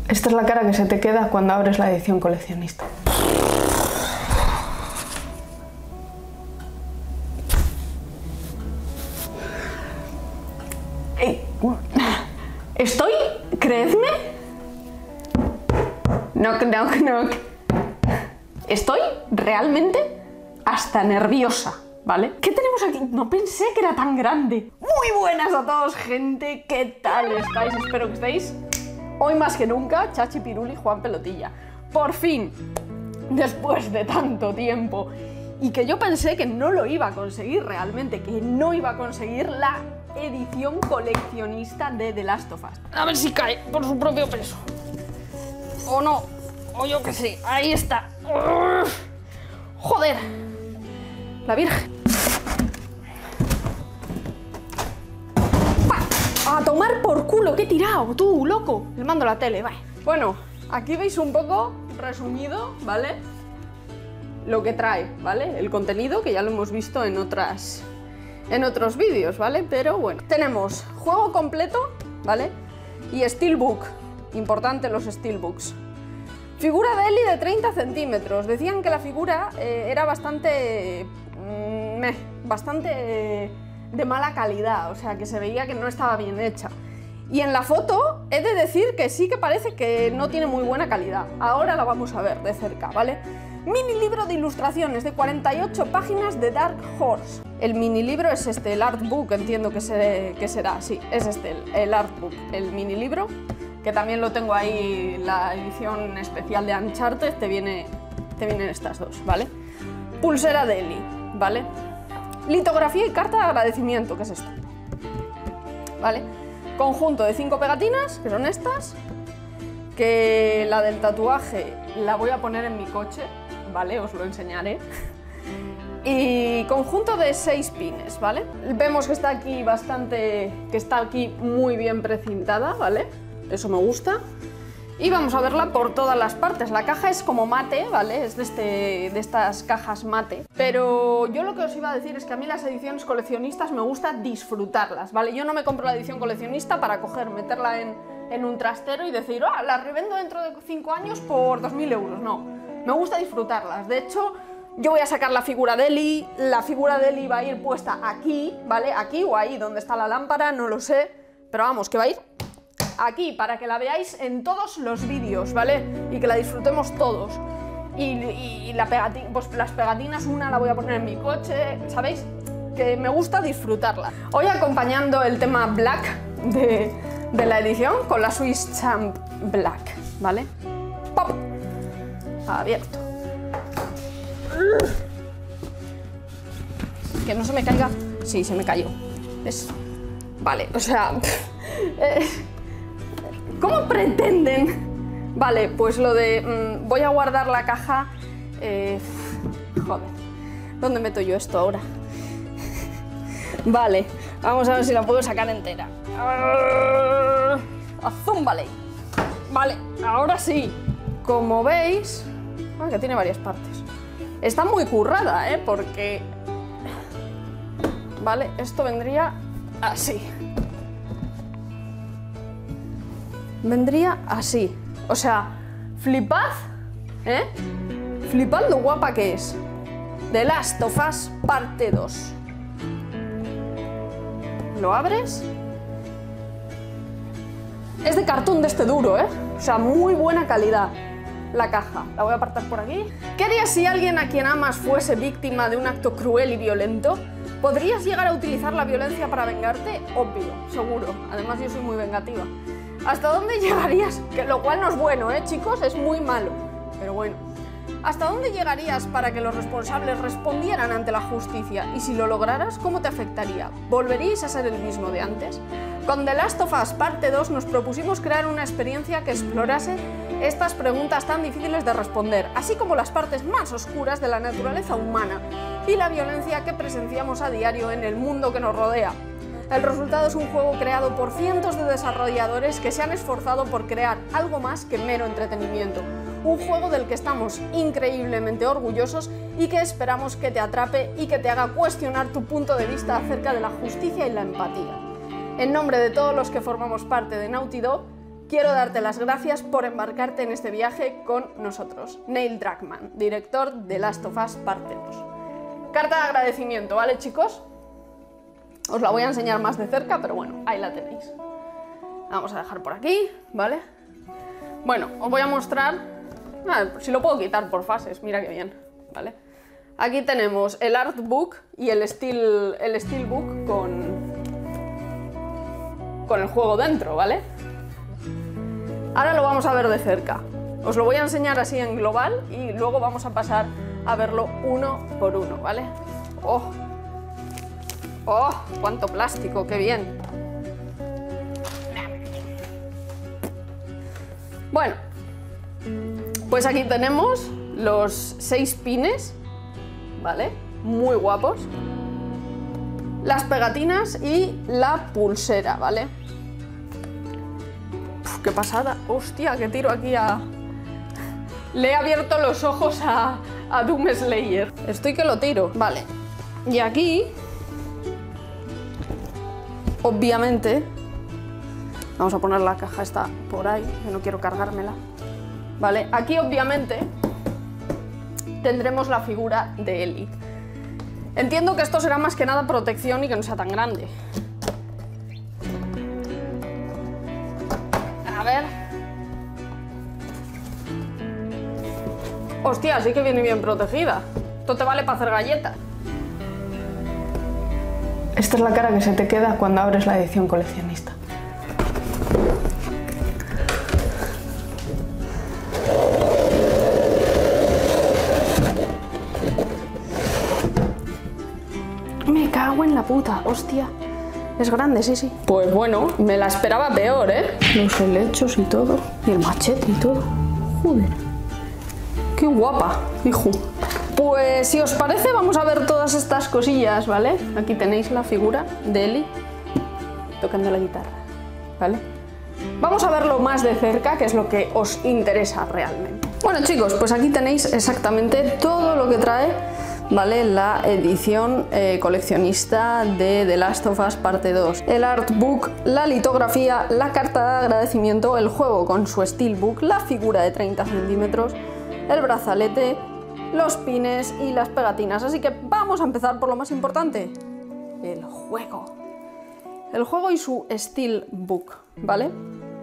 Esta es la cara que se te queda cuando abres la edición coleccionista. Estoy, creedme, knock, knock, knock. Estoy realmente hasta nerviosa, ¿vale? ¿Qué tenemos aquí? No pensé que era tan grande. Muy buenas a todos, gente. ¿Qué tal estáis? Espero que estéis hoy más que nunca, Chachi Piruli, Juan Pelotilla. Por fin, después de tanto tiempo, y que yo pensé que no lo iba a conseguir realmente, que no iba a conseguir la edición coleccionista de The Last of Us. A ver si cae por su propio peso. O no, o yo qué sé, ahí está. Joder, la Virgen. A tomar por culo, que he tirado, tú, loco. Le mando la tele, vale. Bueno, aquí veis un poco resumido, ¿vale? Lo que trae, ¿vale? El contenido, que ya lo hemos visto en otros vídeos, ¿vale? Pero bueno, tenemos juego completo, ¿vale? Y Steelbook, importante los Steelbooks. Figura de Ellie de 30 centímetros. Decían que la figura era bastante de mala calidad, o sea, que se veía que no estaba bien hecha. Y en la foto he de decir que sí que parece que no tiene muy buena calidad. Ahora la vamos a ver de cerca, ¿vale? Mini libro de ilustraciones de 48 páginas de Dark Horse. El mini libro es este, el artbook, entiendo que será, sí, es este, el artbook, el mini libro, que también lo tengo ahí, la edición especial de Uncharted, te vienen estas dos, ¿vale? Pulsera de Ellie, ¿vale? Litografía y carta de agradecimiento, que es esto, ¿vale? Conjunto de 5 pegatinas, que son estas, que la del tatuaje la voy a poner en mi coche, ¿vale? Os lo enseñaré. Y conjunto de 6 pines, ¿vale? Vemos que está aquí muy bien precintada, ¿vale? Eso me gusta. Y vamos a verla por todas las partes. La caja es como mate, ¿vale? Es de estas cajas mate. Pero yo lo que os iba a decir es que a mí las ediciones coleccionistas me gusta disfrutarlas, ¿vale? Yo no me compro la edición coleccionista para meterla en un trastero y decir, ah, la revendo dentro de 5 años por 2.000 euros. No, me gusta disfrutarlas. De hecho, yo voy a sacar la figura de Ellie. La figura de Ellie va a ir puesta aquí, ¿vale? Aquí o ahí donde está la lámpara, no lo sé. Pero vamos, que va a ir aquí, para que la veáis en todos los vídeos, ¿vale? Y que la disfrutemos todos. Y pues las pegatinas, una la voy a poner en mi coche, ¿sabéis? Que me gusta disfrutarla. Hoy acompañando el tema Black de la edición con la Swiss Champ Black, ¿vale? ¡Pop! Abierto. Que no se me caiga. Sí, se me cayó. ¿Ves? Vale, o sea... ¿Cómo pretenden? Vale, pues lo de... voy a guardar la caja... joder, ¿dónde meto yo esto ahora? Vale, vamos a ver si la puedo sacar entera. ¡Azúmbale! Vale, ahora sí. Como veis... que tiene varias partes. Está muy currada, ¿eh? Porque... Vale, esto vendría así. Vendría así. O sea, flipad, ¿eh? Flipad lo guapa que es. The Last of Us parte 2. Lo abres. Es de cartón de este duro, ¿eh? O sea, muy buena calidad. La caja. La voy a apartar por aquí. ¿Qué harías si alguien a quien amas fuese víctima de un acto cruel y violento? ¿Podrías llegar a utilizar la violencia para vengarte? Obvio, seguro. Además, yo soy muy vengativa. ¿Hasta dónde llegarías? Que lo cual no es bueno, chicos, es muy malo. Pero bueno. ¿Hasta dónde llegarías para que los responsables respondieran ante la justicia? Y si lo lograras, ¿cómo te afectaría? ¿Volveríais a ser el mismo de antes? Con The Last of Us parte 2 nos propusimos crear una experiencia que explorase estas preguntas tan difíciles de responder, así como las partes más oscuras de la naturaleza humana y la violencia que presenciamos a diario en el mundo que nos rodea. El resultado es un juego creado por cientos de desarrolladores que se han esforzado por crear algo más que mero entretenimiento. Un juego del que estamos increíblemente orgullosos y que esperamos que te atrape y que te haga cuestionar tu punto de vista acerca de la justicia y la empatía. En nombre de todos los que formamos parte de Naughty Dog, quiero darte las gracias por embarcarte en este viaje con nosotros. Neil Druckmann, director de Last of Us Parte 2. Carta de agradecimiento, ¿vale, chicos? Os la voy a enseñar más de cerca, pero bueno, ahí la tenéis. La vamos a dejar por aquí, ¿vale? Bueno, os voy a mostrar... si lo puedo quitar por fases, mira qué bien, ¿vale? Aquí tenemos el artbook y el steelbook con el juego dentro, ¿vale? Ahora lo vamos a ver de cerca. Os lo voy a enseñar así en global y luego vamos a pasar a verlo uno por uno, ¿vale? ¡Oh! ¡Oh! ¡Cuánto plástico! ¡Qué bien! Bueno, pues aquí tenemos los 6 pines, ¿vale? Muy guapos. Las pegatinas y la pulsera, ¿vale? Uf, ¡qué pasada! ¡Hostia! ¡Qué tiro aquí a...! Le he abierto los ojos a Doom Slayer. Estoy que lo tiro. Vale. Y aquí... obviamente... vamos a poner la caja esta por ahí, que no quiero cargármela. Vale, aquí obviamente tendremos la figura de Ellie. Entiendo que esto será más que nada protección y que no sea tan grande. A ver. Hostia, sí que viene bien protegida. Esto te vale para hacer galletas. Esta es la cara que se te queda cuando abres la edición coleccionista. Me cago en la puta, hostia. Es grande, sí, sí. Pues bueno, me la esperaba peor, ¿eh? Los helechos y todo. Y el machete y todo. Joder. Qué guapa, hijo. Pues si os parece, vamos a ver todas estas cosillas, ¿vale? Aquí tenéis la figura de Ellie tocando la guitarra, ¿vale? Vamos a verlo más de cerca, que es lo que os interesa realmente. Bueno, chicos, pues aquí tenéis exactamente todo lo que trae, ¿vale? La edición coleccionista de The Last of Us Parte 2. El artbook, la litografía, la carta de agradecimiento, el juego con su steelbook, la figura de 30 centímetros, el brazalete, los pines y las pegatinas. Así que vamos a empezar por lo más importante, el juego. El juego y su steelbook, ¿vale?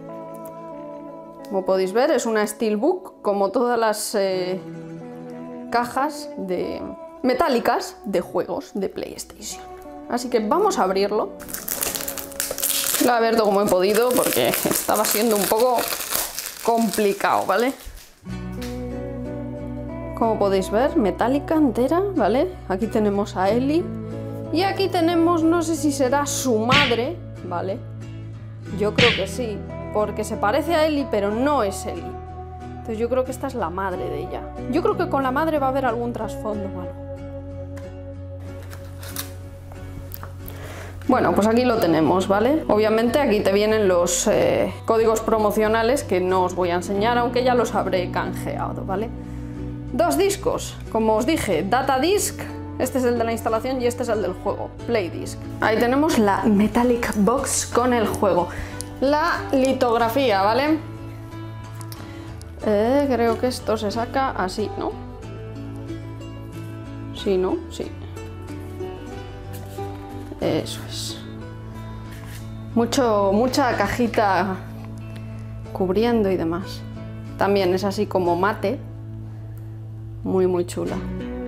Como podéis ver, es una steelbook como todas las cajas metálicas de juegos de PlayStation. Así que vamos a abrirlo. Lo he abierto como he podido porque estaba siendo un poco complicado, ¿vale? Como podéis ver, metálica entera, ¿vale? Aquí tenemos a Ellie y aquí tenemos, no sé si será su madre, ¿vale? Yo creo que sí, porque se parece a Ellie, pero no es Ellie. Entonces yo creo que esta es la madre de ella. Yo creo que con la madre va a haber algún trasfondo, ¿vale? Bueno, pues aquí lo tenemos, ¿vale? Obviamente aquí te vienen los códigos promocionales que no os voy a enseñar, aunque ya los habré canjeado, ¿vale? 2 discos, como os dije, Data Disc, este es el de la instalación y este es el del juego, Play Disc. Ahí tenemos la Metallic Box con el juego. La litografía, ¿vale? Creo que esto se saca así, ¿no? Sí, ¿no? Sí. Eso es. Mucha cajita cubriendo y demás. También es así como mate. Muy chula.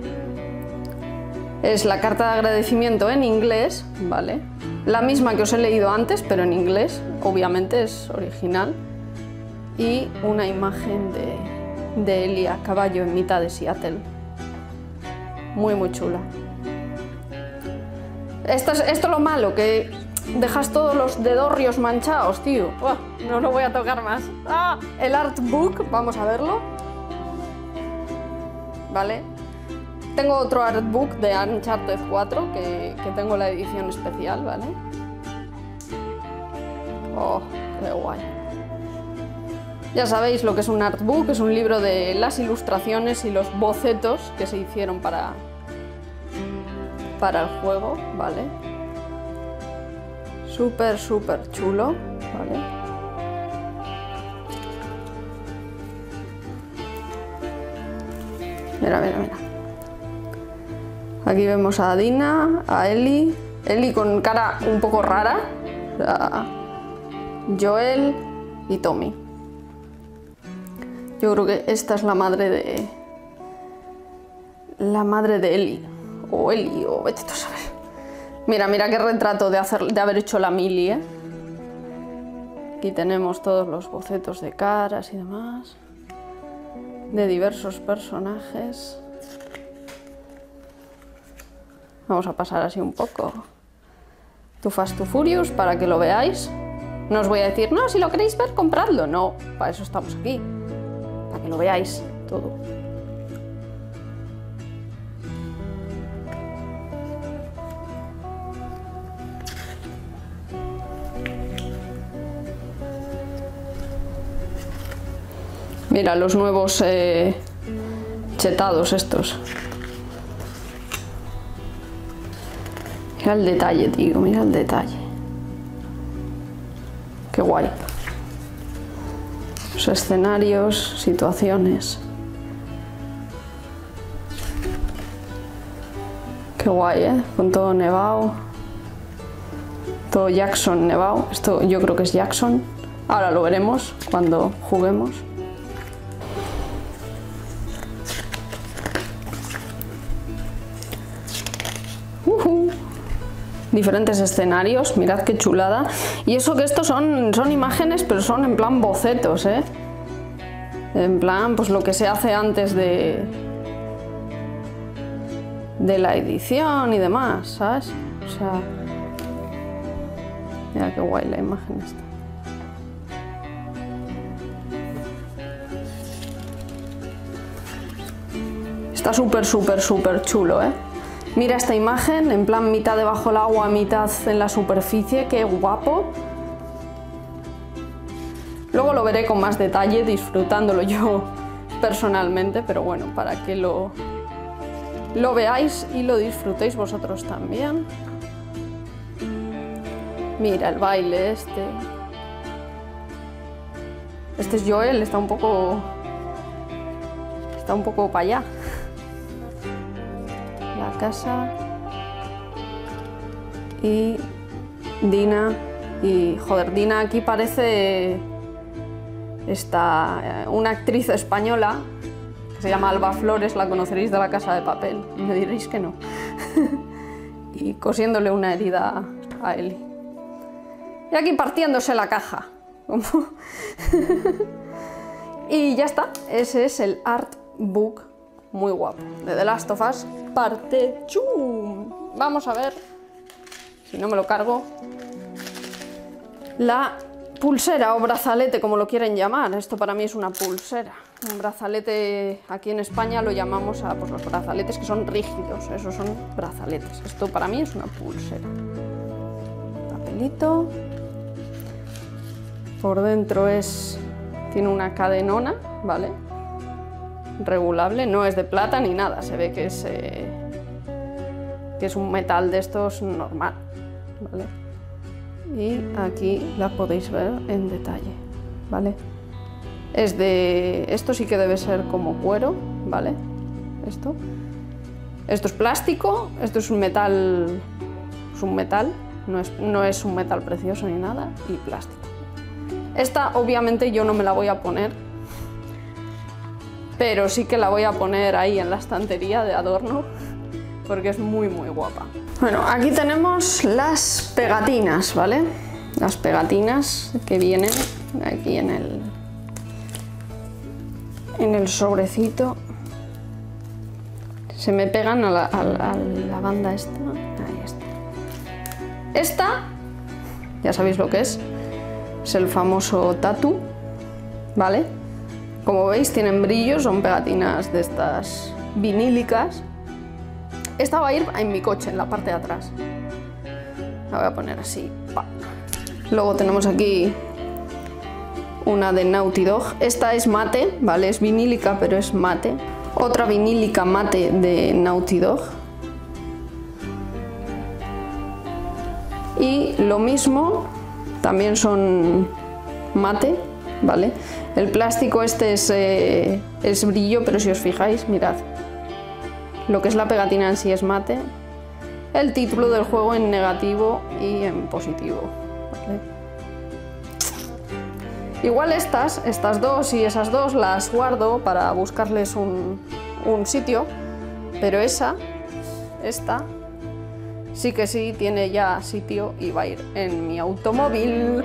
Es la carta de agradecimiento en inglés, ¿vale? La misma que os he leído antes, pero en inglés, obviamente es original. Y una imagen de Ellie a caballo en mitad de Seattle. Muy chula. Esto es lo malo, que dejas todos los dedorrios manchados, tío. No lo voy a tocar más. El artbook, vamos a verlo. ¿Vale? Tengo otro artbook de Uncharted 4 que tengo la edición especial, ¿vale? Oh, qué guay. Ya sabéis lo que es un artbook, es un libro de las ilustraciones y los bocetos que se hicieron para el juego, ¿vale? Súper chulo, ¿vale? Mira, mira, mira. Aquí vemos a Dina, a Ellie. Ellie con cara un poco rara. A Joel y Tommy. Yo creo que esta es la madre de... La madre de Ellie. O Ellie, o vete tú a saber. Mira, mira qué retrato de haber hecho la Millie, ¿eh? Aquí tenemos todos los bocetos de caras y demás. De diversos personajes. Vamos a pasar así un poco. Too Fast Too Furious para que lo veáis. No os voy a decir, no, si lo queréis ver, compradlo. No, para eso estamos aquí. Para que lo veáis todo. Mira, los nuevos chetados estos. Mira el detalle, tío, mira el detalle. Qué guay. Los escenarios, situaciones. Qué guay, ¿eh? Con todo nevado. Todo Jackson nevado. Esto yo creo que es Jackson. Ahora lo veremos cuando juguemos. Diferentes escenarios, mirad qué chulada. Y eso que estos son imágenes, pero son en plan bocetos, ¿eh? En plan, pues lo que se hace antes de la edición y demás, ¿sabes? O sea, mira qué guay la imagen esta. Está súper, súper, súper chulo, ¿eh? Mira esta imagen, en plan mitad debajo del agua, mitad en la superficie, qué guapo. Luego lo veré con más detalle, disfrutándolo yo personalmente, pero bueno, para que lo veáis y lo disfrutéis vosotros también. Mira el baile este. Este es Joel, está un poco para allá. La casa y Dina y joder, Dina aquí parece una actriz española que se llama Alba Flores, la conoceréis de La Casa de Papel, me diréis que no. Y cosiéndole una herida a Ellie y aquí partiéndose la caja. Y ya está, ese es el artbook muy guapo de The Last of Us parte chum. Vamos a ver si no me lo cargo. La pulsera o brazalete, como lo quieren llamar. Esto para mí es una pulsera. Un brazalete, aquí en España lo llamamos a pues, los brazaletes que son rígidos. Esos son brazaletes. Esto para mí es una pulsera. Papelito. Por dentro tiene una cadenona, ¿vale? Regulable, no es de plata ni nada, se ve que es un metal de estos normal, ¿vale? Y aquí la podéis ver en detalle, ¿vale? Esto sí que debe ser como cuero, ¿vale? Esto es plástico, esto es un metal, no es un metal precioso ni nada, y plástico. Esta obviamente yo no me la voy a poner, pero sí que la voy a poner ahí en la estantería de adorno porque es muy muy guapa. Bueno, aquí tenemos las pegatinas, ¿vale? Las pegatinas que vienen aquí en el sobrecito. Se me pegan a la banda esta. Ahí está. Esta, ya sabéis lo que es el famoso tatu, ¿vale? Como veis tienen brillos, son pegatinas de estas vinílicas. Esta va a ir en mi coche, en la parte de atrás. La voy a poner así. ¡Pa! Luego tenemos aquí una de Naughty Dog. Esta es mate, ¿vale? Es vinílica, pero es mate. Otra vinílica mate de Naughty Dog. Y lo mismo, también son mate, ¿vale? El plástico este es brillo, pero si os fijáis, mirad, Lo que es la pegatina en sí es mate. El título del juego en negativo y en positivo, ¿vale? Igual estas dos y esas dos las guardo para buscarles un sitio, pero esta sí que sí tiene ya sitio y va a ir en mi automóvil.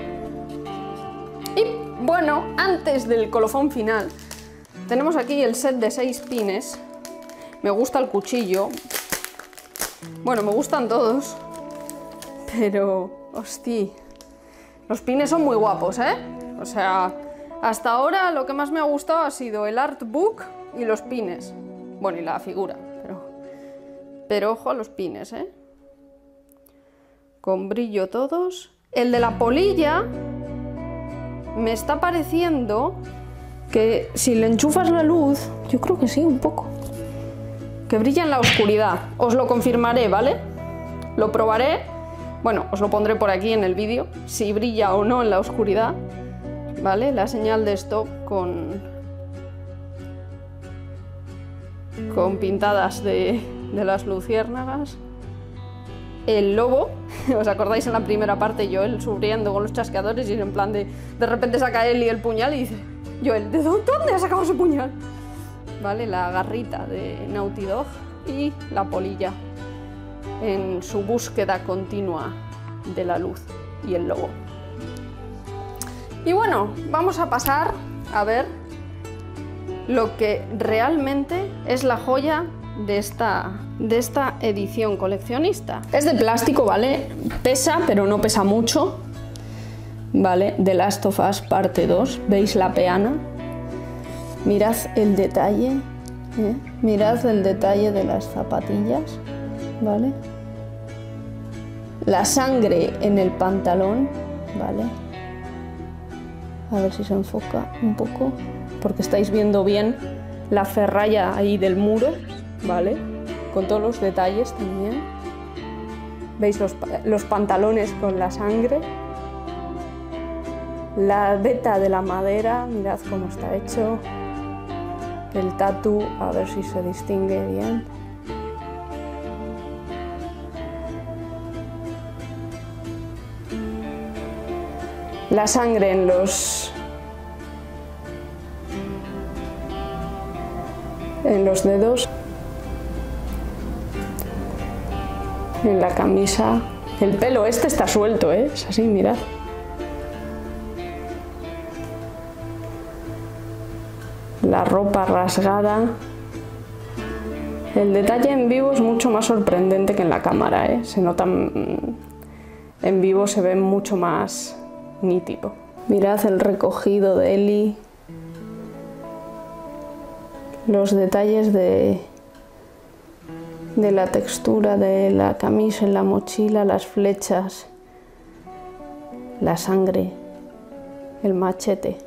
Y bueno, antes del colofón final, tenemos aquí el set de 6 pines. Me gusta el cuchillo. Bueno, me gustan todos, pero, hostia, los pines son muy guapos, ¿eh? O sea, hasta ahora lo que más me ha gustado ha sido el artbook y los pines. Bueno, y la figura, pero ojo a los pines, ¿eh? Con brillo todos. El de la polilla me está pareciendo que si le enchufas la luz, yo creo que sí, un poco, que brilla en la oscuridad. Os lo confirmaré, ¿vale? Lo probaré. Bueno, os lo pondré por aquí en el vídeo, si brilla o no en la oscuridad, ¿vale? La señal de stop con pintadas de las luciérnagas. El lobo, ¿os acordáis en la primera parte? Joel sufriendo con los chasqueadores y en plan de repente saca Ellie el puñal y dice: Joel, ¿de dónde ha sacado ese puñal? ¿Vale? La garrita de Naughty Dog y la polilla en su búsqueda continua de la luz y el lobo. Y bueno, vamos a pasar a ver lo que realmente es la joya de esta edición coleccionista. Es de plástico, ¿vale? Pesa, pero no pesa mucho, ¿vale? The Last of Us parte 2, ¿veis la peana? Mirad el detalle, ¿eh? Mirad el detalle de las zapatillas, ¿vale? La sangre en el pantalón, ¿vale? A ver si se enfoca un poco, porque estáis viendo bien la ferralla ahí del muro, ¿vale? Con todos los detalles también. ¿Veis los pantalones con la sangre? La veta de la madera, mirad cómo está hecho. El tatu, a ver si se distingue bien. La sangre en los dedos, en la camisa. El pelo este está suelto, ¿eh? Es así, mirad. La ropa rasgada. El detalle en vivo es mucho más sorprendente que en la cámara, ¿eh? Se nota, en vivo se ve mucho más nítido. Mirad el recogido de Ellie. Los detalles de la textura de la camisa en la mochila, las flechas, la sangre, el machete.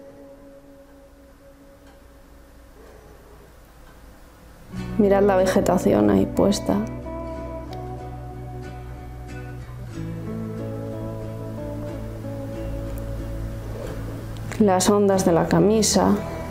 Mirad la vegetación ahí puesta. Las ondas de la camisa.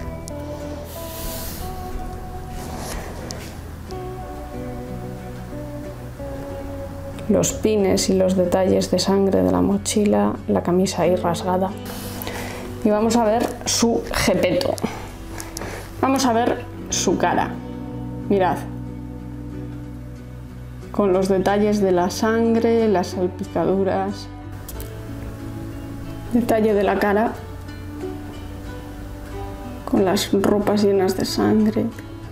Los pines y los detalles de sangre de la mochila, la camisa ahí rasgada. Y vamos a ver su jepeto. Vamos a ver su cara. Mirad. Con los detalles de la sangre, las salpicaduras. Detalle de la cara. Con las ropas llenas de sangre.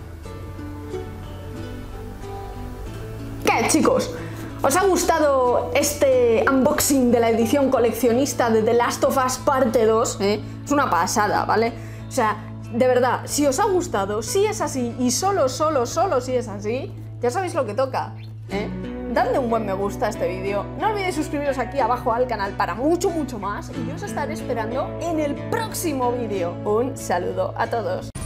¿Qué, chicos? ¿Os ha gustado este unboxing de la edición coleccionista de The Last of Us parte 2? Es una pasada, ¿vale? O sea, de verdad, si os ha gustado, si es así y solo si es así, ya sabéis lo que toca, ¿eh? Dadle un buen me gusta a este vídeo, no olvidéis suscribiros aquí abajo al canal para mucho más y yo os estaré esperando en el próximo vídeo. Un saludo a todos.